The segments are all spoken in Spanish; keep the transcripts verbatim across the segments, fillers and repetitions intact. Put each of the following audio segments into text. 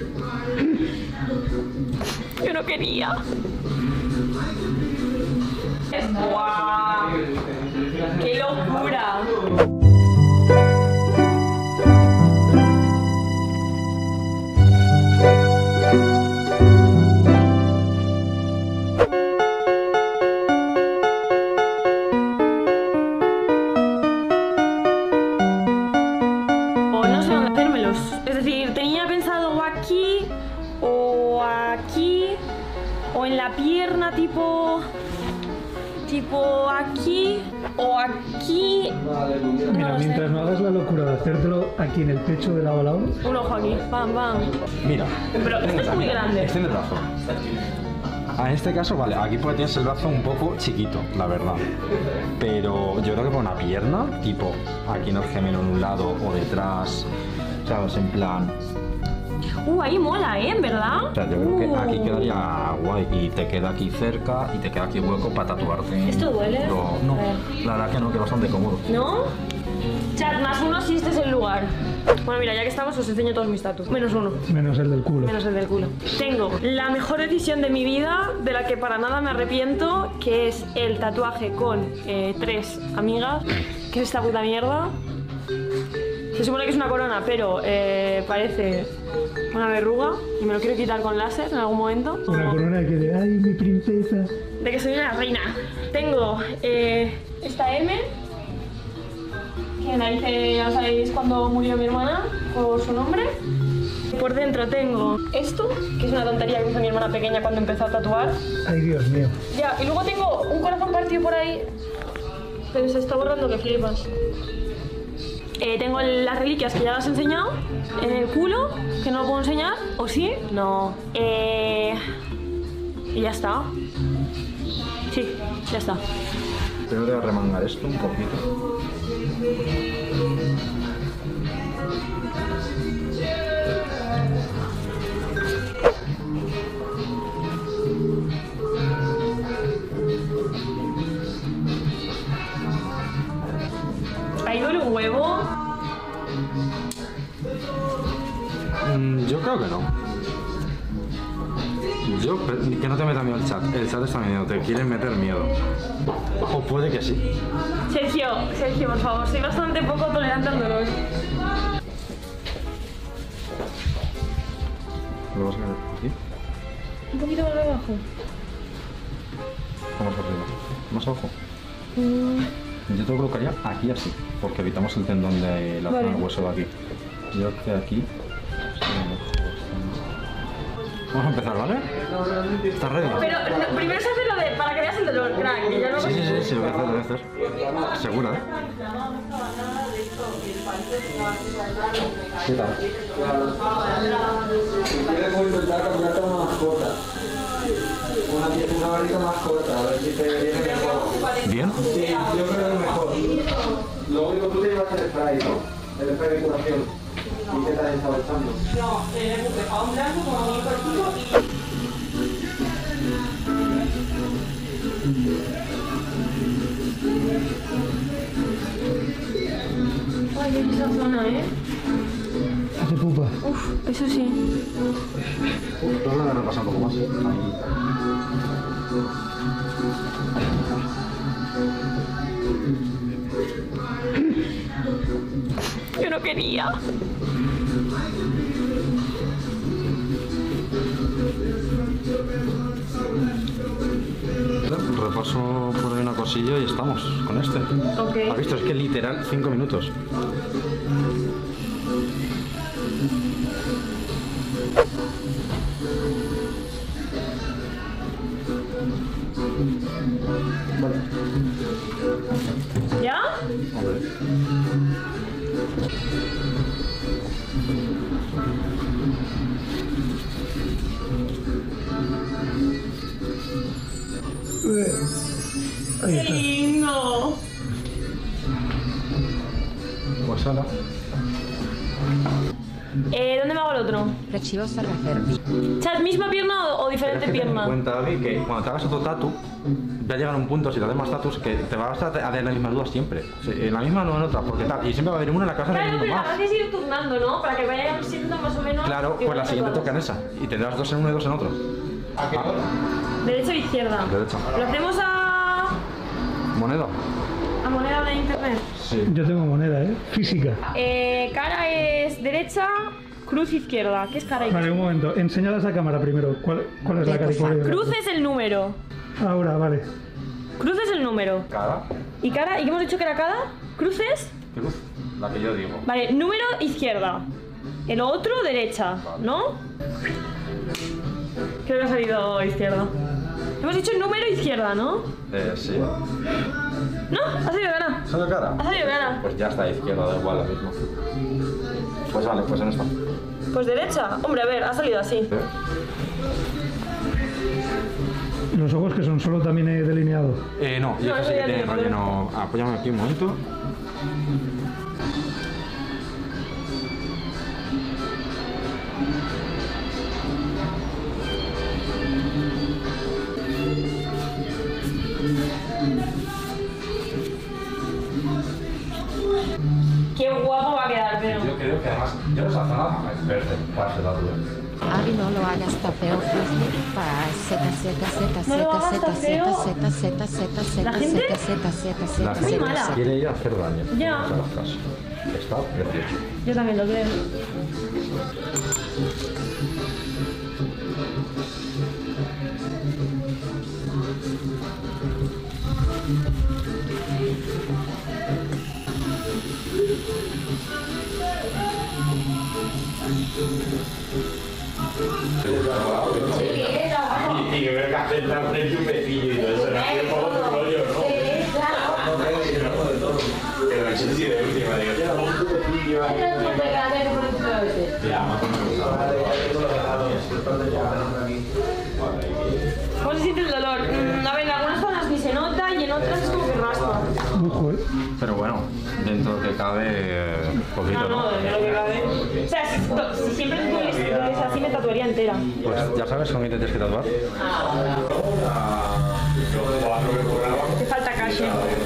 Yo no quería. ¡Guau! ¡Qué locura! O no sé dónde hacérmelos. Es decir, tenía pensado o aquí, o aquí, o en la pierna, tipo... tipo aquí, o aquí... Mira, no mientras sé. no hagas la locura de hacértelo aquí en el pecho de lado a lado. Un ojo aquí, pam, pam. Mira. Pero este es muy grande. Extiende el brazo. Ah, en este caso, vale, aquí porque tienes el brazo un poco chiquito, la verdad. Pero yo creo que por una pierna, tipo aquí en el gemelo en un lado o detrás, ¿sabes? En plan... Uh, ahí mola, ¿eh? ¿Verdad? O sea, yo creo que Uh. aquí quedaría guay y te queda aquí cerca y te queda aquí hueco para tatuarte. ¿Esto duele? Lo- no, la verdad que no, que es bastante cómodo. ¿No? Chat, más uno si este es el lugar. Bueno, mira, ya que estamos os enseño todos mis tatuajes. Menos uno. Menos el del culo. Menos el del culo. Tengo la mejor decisión de mi vida, de la que para nada me arrepiento, que es el tatuaje con eh, tres amigas, que es esta puta mierda. Se supone que es una corona, pero eh, parece una verruga y me lo quiero quitar con láser en algún momento. Una corona que de ay, mi princesa. De que soy una reina. Tengo eh, esta M, que la hice, ya sabéis, cuando murió mi hermana, por su nombre. Por dentro tengo esto, que es una tontería que hizo mi hermana pequeña cuando empezó a tatuar. Ay, Dios mío. Ya, y luego tengo un corazón partido por ahí, pero se está borrando que flipas. Eh, tengo las reliquias que ya las he enseñado en el culo, que no lo puedo enseñar, ¿o sí? No. Eh... Y ya está. Sí, ya está. Tengo que remangar esto un poquito. Ahí duele un huevo. Mm, yo creo que no. Yo, pe- que no te meta miedo el chat. El chat está miedo, te quieren meter miedo. O puede que sí. Sergio, Sergio, por favor, soy bastante poco tolerante al dolor. ¿Lo vas a quedar aquí? Un poquito más abajo. ¿Cómo más arriba? ¿Más abajo? Mm, Yo te lo colocaría aquí así, porque evitamos el tendón de la Vale. zona del hueso de aquí. Yo creo que aquí... sería mejor. Vamos a empezar, ¿vale? ¿Estás ready? pero no, primero se hace lo de para que veas el dolor, crack, que ya no Sí, sí, sí, sí, lo voy a hacer, lo voy a hacer. ¿Segura, eh? ¿Qué tal? Si quieres voy a intentar cambiarte una mascota. Una, una varita más corta, a ver si te viene mejor. ¿Bien? Sí, yo creo que es mejor. Lo único que tú te llevas el spray, ¿no? El spray de curación. ¿Y qué tal estaba echando? No, eh, a un blanco como muy cortito y... Ay, esa zona, ¿eh? Hace pupa. Uf, eso sí. Uf, tú me repasar un poco más. Ahí. Yo no quería. Repaso por ahí una cosilla y estamos con este. Ok. ¿Has visto? Es que literal cinco minutos. ¿Ya? A ver. Ahí ¡Qué está. lindo! Pues ahora. Eh, ¿Dónde me hago el otro? Preciosa refervi. Chat, ¿misma pierna o, o diferente Ten en pierna? cuenta, David, que cuando te hagas otro tatu, va a llegar un punto, si te haces más tatus, que te vas a hacer la misma duda siempre. O sea, en la misma no en otra, porque tal. Y siempre va a haber una en la casa de Claro, uno pero la más. gracia es ir turnando, ¿no? Para que vayan siendo más o menos... Claro, pues la siguiente toca en esa. Y tendrás dos en uno y dos en otro. Ah, Derecha o izquierda. Derecha. ¿Lo hacemos a... ¿Moneda? a moneda de internet? Sí. Yo tengo moneda, ¿eh? Física. Eh, cara es derecha, cruz izquierda. ¿Qué es cara y Vale, un momento. Enséñalas a cámara primero. ¿Cuál, cuál es la cara y cuál es la Cruz es el número. Ahora, vale. Cruz es el número. Cara. ¿Y cara? ¿Y qué hemos dicho que era cara? ¿Cruces? Cruz. La que yo digo. Vale, número izquierda. El otro derecha, ¿no? Creo que ha salido izquierda. Hemos dicho número izquierda, ¿no? Eh, sí. No, ha salido cara. ¿Solo cara? Ha salido cara. Pues ya está, izquierda, da igual, lo mismo. Pues vale, pues en esta. Pues derecha. Hombre, a ver, ha salido así. ¿Sí? Los ojos que son solo también he delineado. Eh, no, yo No, que eso sé que ya tiene tiene relleno. Apóyame aquí un momento. Qué guapo va a quedar, pero... Yo creo que además, yo no sé hacer nada más perfecto para ese tatuaje. Ari, no lo hagas tan feo, Frisbee. Para Z, Z, Z, No lo Z, hagas Z, tan Z, feo. Z, Z, Z, Z, ¿La gente? Z, Z, Z, La Z, gente Muy mala. quiere ir a hacer daño. Ya. No se hagas caso. Está precioso. Yo también lo creo. Y que ver que hacer la frente un besillo y todo eso, no tiene un poco de rollo, ¿no? Pero el chiste sí de última, digo, ya, vamos un besillo. Ya, más o ¿Cómo se siente el dolor? Mm, a ver, en algunas zonas ni se nota y en otras es como que raspa. Ojo, ¿eh? Pero bueno, dentro que cabe, eh, poquito, No, no, ¿no? de lo que cabe. O sea, si, to- si siempre es así, me tatuaría entera. Pues ya sabes con qué te tienes que tatuar. Te falta cash.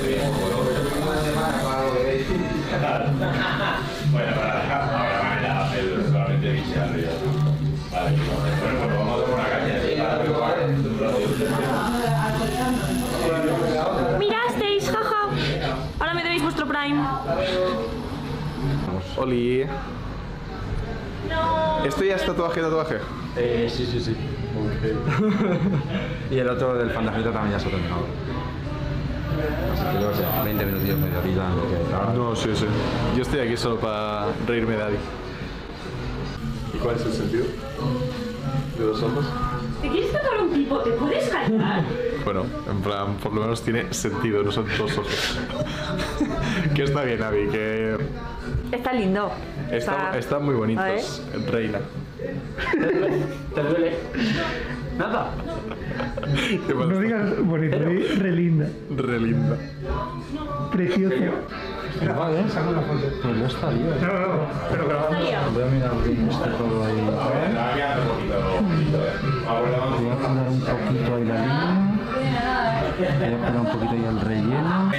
Bueno, para ahora me da hacer solamente visual. Vale, bueno, pues vamos a tomar una caña. Mirasteis, jaja. Ahora me debéis vuestro prime. Oli. No. ¿Esto ya es tatuaje, tatuaje? Eh, sí, sí, sí. Y el otro del fantasmita también ya se ha terminado. Así que luego sé, veinte minutillos, media horita, lo que tal. No, sí, sí. Yo estoy aquí solo para reírme de Adi. ¿Y cuál es el sentido de los ojos? ¿Te quieres tatuar un pipo? ¿Te puedes callar? Bueno, en plan, por lo menos tiene sentido, no son dos ojos. Que está bien, Abby, que Está lindo. está- están muy bonitos. Reina. ¿Te duele? Nada. ¿Qué pasa? No digas bonito, di re linda. Re linda. Preciosa. Pero vale, saca una foto. Pues no está bien. No, no, no, pero grabando. Voy a mirar bien esto todo ahí. Voy a poner un poquito ahí la línea. Voy a poner un poquito ahí el relleno.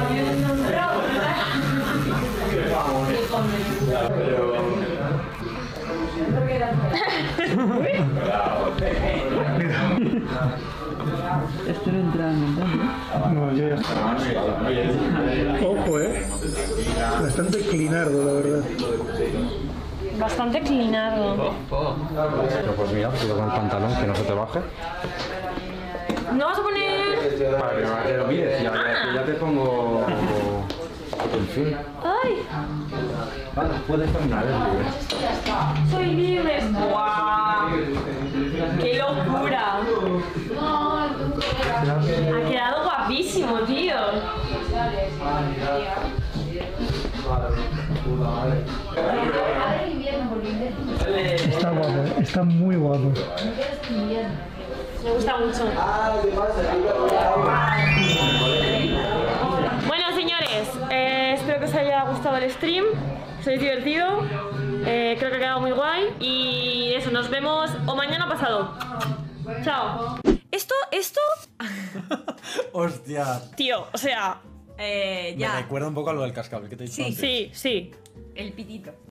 Estoy entrando, No, yo ya está. Ojo, ¿eh? Bastante clinardo, la verdad. Bastante clinado. Pero pues mira, cuidado con el pantalón, que no se te baje. ¿No vas a poner...? Para que no te lo mires, ya, ya, ya te pongo el fin. ¡Ay! Vale, puedes terminar, es libre. Soy libre. ¡Guau! ¡Qué locura! Ha quedado guapísimo, tío. Está guapo, ¿eh? Está muy guapo. Me gusta mucho. Bueno, señores, eh, espero que os haya gustado el stream. ¿Os habéis divertido? Eh, creo que quedado muy guay. Y eso, nos vemos o mañana pasado. Chao. Esto, esto... Hostia. Tío, o sea... Eh, Me ya. recuerda un poco a lo del cascabel que te he dicho Sí, antes. Sí, sí. El pitito.